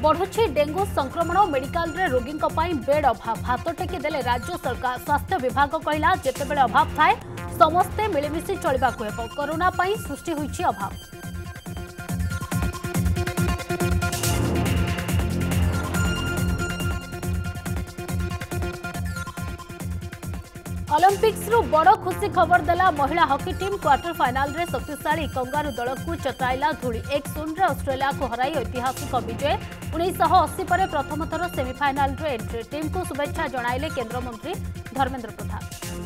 बढ़ुछि dengue संक्रमण medical रे रोगी बेड अभाव हाथ टेकी देले राज्य सरकार। स्वास्थ्य विभाग कहला जेतेबेले अभाव थाए समस्ते मिलमिशि चलिबाकु हेबो। कोरोना पई सृष्टि होईछि अभाव। ओलंपिक्स रु बड़ खुशी खबर देला महिला हॉकी टीम। क्वार्टर फाइनल रे शक्तिशाली कंगारू दल को चटाइला धूली। 1-0 रे ऑस्ट्रेलिया को हराई ऐतिहासिक विजय। 1980 पर प्रथम थर सेमीफाइनल रे एंट्री। टीम को शुभेच्छा जणाइले केंद्र मंत्री धर्मेंद्र प्रधान।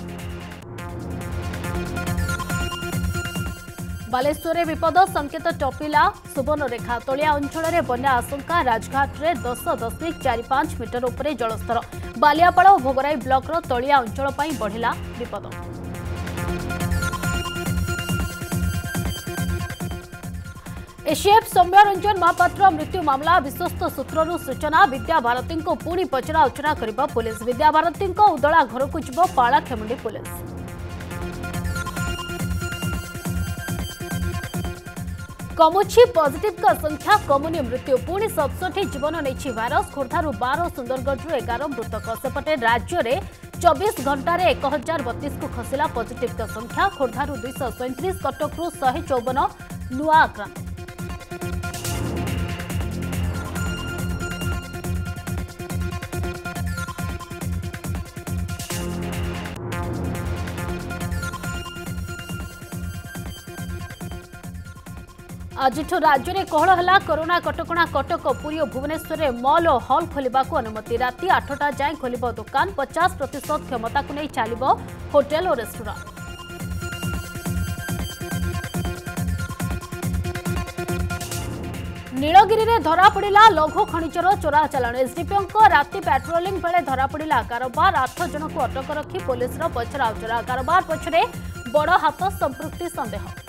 बालेश्वर विपद संकेत टपिला सुवर्णरेखा। तलिया अंचल में बन्या आशंका। राजघाट रे 10.45 मीटर उपरे जलस्तर। बालियापाड़ और भोगराई ब्लॉक रो तलिया अंचल पई बढ़िला विपद। एसीएफ सौम्य रंजन महापात्र मृत्यु मामला विश्वस्त सूत्रु सूचना। विद्याभारती को पुणी पचरा उचरा करिबो पुलिस। विद्याभारती उदला घर को जीव पालाखेमुंडी पुलिस। कमुछि पॉजिटिव का संख्या कमुनि मृत्यु। पुणी 67 जीवन नहीं भाइरस। खोर्धारू 12 सुंदरगढ़ 11 मृतक। सेपटे राज्य में 24 घंटे 1032 को खसला पॉजिटिव का संख्या। खोर्धारू 237 कटक 154 नुआ आक्रांत। आज राज्य में कहल है कोरोना कटकणा। कटक पुरी और भुवनेश्वर में मॉल और हॉल खोलने को अनुमति। राति 8टा जाए खोल दुकान। 50% क्षमता को नहीं चलो होटेल और रेस्टोरेंट। नीलगिरी में धरा पड़ा लघु खनिजर चोरा चालाण। एसडीपीओ राति पेट्रोलिंग बेले धरा पड़ा कारोबार। 8 जन को अटक रखी पुलिस पचरा उचरा। कारोबार पछरे बड़ हाथ संपृक्ति संदेह।